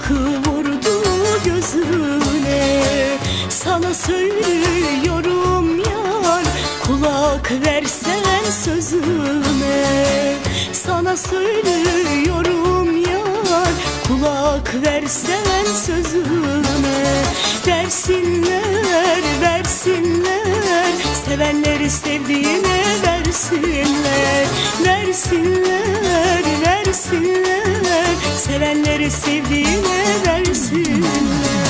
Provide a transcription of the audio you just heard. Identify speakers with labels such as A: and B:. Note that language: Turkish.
A: ışık vurdu gözüne. Sana söylüyorum yar, kulak versen sözüme. Sana söylüyorum yar, kulak versen sözüme. Versinler, versinler, sevenleri sevdiğine versinler. Versinler, versinler, sevenleri sevdiğine versinler.